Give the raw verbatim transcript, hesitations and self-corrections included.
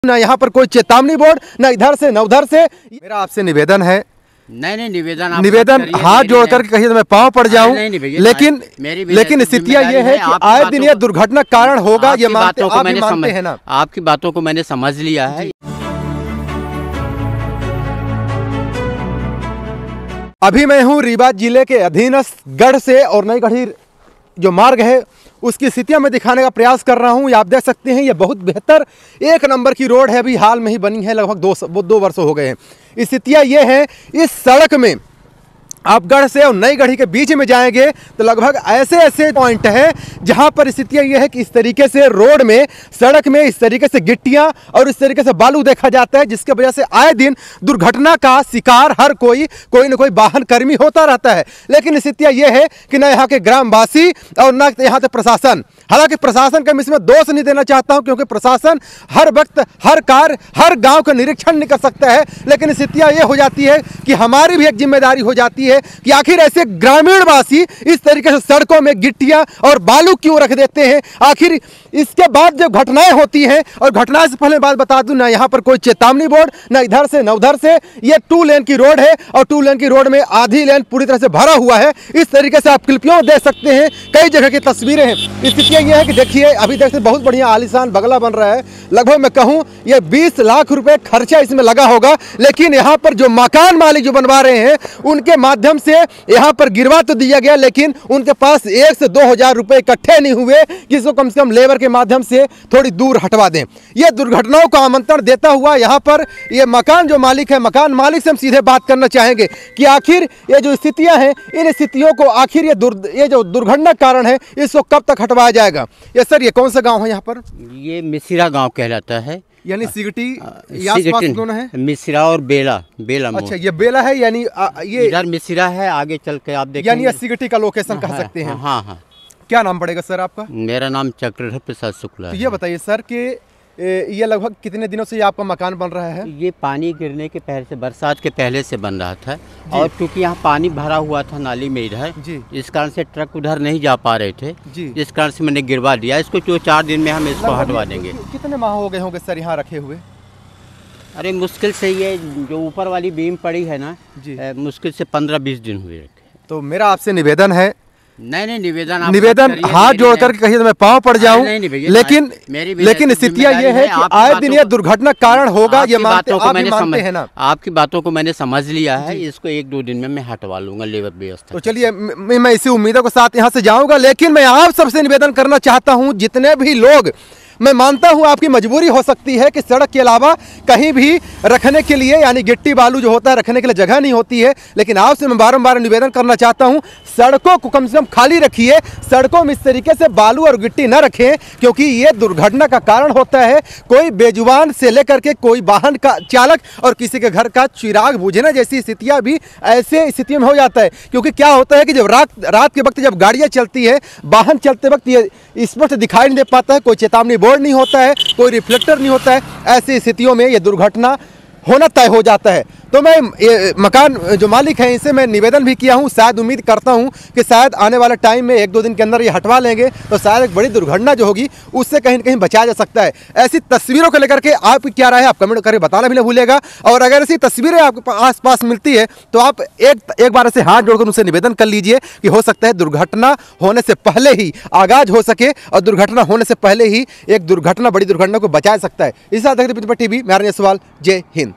ना यहाँ पर कोई चेतावनी बोर्ड, ना इधर से ना उधर से। मेरा आपसे निवेदन है, नहीं नहीं निवेदन निवेदन हाथ जोड़ करके कहिए तो मैं पाँव पड़ जाऊं, लेकिन लेकिन स्थितियां ये है कि आए दिन ये दुर्घटना कारण होगा, ये मानते आप भी मानते हैं ना। आपकी बातों को मैंने समझ लिया है। अभी मैं हूँ रीवा जिले के अधीनस्थ गढ़ से और नई गढ़ी जो मार्ग है उसकी स्थितियां मैं दिखाने का प्रयास कर रहा हूं। आप देख सकते हैं ये बहुत बेहतर एक नंबर की रोड है, अभी हाल में ही बनी है, लगभग दो दो वर्ष हो गए हैं। स्थितियां ये हैं, इस सड़क में आप गढ़ से और नई गढ़ी के बीच में जाएंगे तो लगभग ऐसे ऐसे पॉइंट हैं जहां पर स्थितियां ये है कि इस तरीके से रोड में, सड़क में इस तरीके से गिट्टियां और इस तरीके से बालू देखा जाता है, जिसके वजह से आए दिन दुर्घटना का शिकार हर कोई कोई न कोई वाहन कर्मी होता रहता है। लेकिन स्थितियां ये है कि न यहाँ के ग्रामवासी और न यहाँ के प्रशासन, हालांकि प्रशासन का मैं इसमें दोष नहीं देना चाहता हूं क्योंकि प्रशासन हर वक्त हर कार्य हर गांव का निरीक्षण नहीं कर सकता है, लेकिन स्थितियां ये हो जाती है कि हमारी भी एक जिम्मेदारी हो जाती है कि आखिर ऐसे ग्रामीण वासी इस तरीके से सड़कों में गिट्टियां और बालू क्यों रख देते हैं। आखिर इसके बाद जब घटनाएं होती हैं, और घटना से पहले बात बता दूं ना यहाँ पर कोई चेतावनी बोर्ड, ना इधर से ना उधर से, ये टू लेन की रोड है और टू लेन की रोड में आधी लेन पूरी तरह से भरा हुआ है। इस तरीके से आप क्लिपियों देख सकते हैं, कई जगह की तस्वीरें हैं। स्थितियां ये है कि देखिए अभी देखते बहुत बढ़िया आलीशान बंगला बन रहा है, लगभग मैं कहूँ ये बीस लाख रुपए खर्चा इसमें लगा होगा, लेकिन यहाँ पर जो मकान मालिक जो बनवा रहे हैं उनके माध्यम से यहाँ पर गिरवा तो दिया गया, लेकिन उनके पास एक से दो हजार रुपए इकट्ठे नहीं हुए कि इसको कम से कम लेबर के माध्यम से थोड़ी दूर हटवा दें। ये दुर्घटनाओं को आमंत्रण देता हुआ यहाँ पर ये मकान जो मालिक है, मकान मालिक से हम सीधे बात करना चाहेंगे कि आखिर ये जो स्थितियां हैं, इन स्थितियों को आखिर ये दुर् ये जो दुर्घटना कारण है इसको कब तक हटवाया जाएगा। ये सर ये कौन सा गाँव है यहाँ पर? ये मिसिरा गाँव कहलाता है, यानी सिगटी आसपास दोनों है, मिसिरा और बेला बेला। अच्छा ये बेला है, यानी ये इधर मिसिरा है, आगे चल के आप देखेंगे, यानी ये सिगटी का लोकेशन कह सकते हैं। हाँ हाँ। क्या नाम पड़ेगा सर आपका? मेरा नाम चक्रधर प्रसाद शुक्ला है। तो ये बताइए सर कि ये लगभग कितने दिनों से ये आपका मकान बन रहा है? ये पानी गिरने के पहले से, बरसात के पहले से बन रहा था, और क्योंकि यहाँ पानी भरा हुआ था नाली में इधर, इस कारण से ट्रक उधर नहीं जा पा रहे थे, जिस कारण से मैंने गिरवा दिया इसको। जो चार दिन में हम इसको हटवा देंगे। कितने माह हो गए होंगे सर यहाँ रखे हुए? अरे मुश्किल से ये जो ऊपर वाली बीम पड़ी है ना जी, मुश्किल से पंद्रह बीस दिन हुए रखे। तो मेरा आपसे निवेदन है, नहीं नहीं निवेदन निवेदन हाथ जोड़ करके कहिए तो मैं पाँव पड़ जाऊं, लेकिन लेकिन स्थितियां ये है कि आए दिन ये दुर्घटना कारण होगा, ये मानते आप भी मानते हैं ना। आपकी बातों को मैंने समझ लिया है, इसको एक दो दिन में मैं हटवा लूंगा लेबर व्यवस्था। तो चलिए मैं इसी उम्मीदों के साथ यहाँ से जाऊंगा, लेकिन मैं आप सबसे निवेदन करना चाहता हूँ, जितने भी लोग, मैं मानता हूं आपकी मजबूरी हो सकती है कि सड़क के अलावा कहीं भी रखने के लिए, यानी गिट्टी बालू जो होता है रखने के लिए जगह नहीं होती है, लेकिन आपसे मैं बारंबार निवेदन करना चाहता हूं सड़कों को कम से कम खाली रखिए। सड़कों में इस तरीके से बालू और गिट्टी न रखें क्योंकि ये दुर्घटना का कारण होता है। कोई बेजुबान से लेकर के कोई वाहन का चालक और किसी के घर का चिराग बुझना जैसी स्थितियाँ भी ऐसे स्थितियों में हो जाता है, क्योंकि क्या होता है कि जब रात रात के वक्त जब गाड़ियाँ चलती है, वाहन चलते वक्त ये स्पष्ट दिखाई नहीं दे पाता है, कोई चेतावनी बोर्ड नहीं होता है, कोई रिफ्लेक्टर नहीं होता है, ऐसी स्थितियों में ये दुर्घटना होना तय हो जाता है। तो मैं ये मकान जो मालिक हैं इनसे मैं निवेदन भी किया हूं, शायद उम्मीद करता हूं कि शायद आने वाले टाइम में एक दो दिन के अंदर ये हटवा लेंगे तो शायद एक बड़ी दुर्घटना जो होगी उससे कहीं न कहीं बचाया जा सकता है। ऐसी तस्वीरों को लेकर के आपकी क्या राय है आप कमेंट करके बताना भी ना भूलिएगा, और अगर ऐसी तस्वीरें आपके आसपास मिलती है तो आप एक एक बार ऐसे हाथ जोड़कर उनसे निवेदन कर लीजिए कि हो सकता है दुर्घटना होने से पहले ही आगाज हो सके, और दुर्घटना होने से पहले ही एक दुर्घटना बड़ी दुर्घटना को बचा सकता है। इस साथ टीवी मैं सवाल। जय हिंद।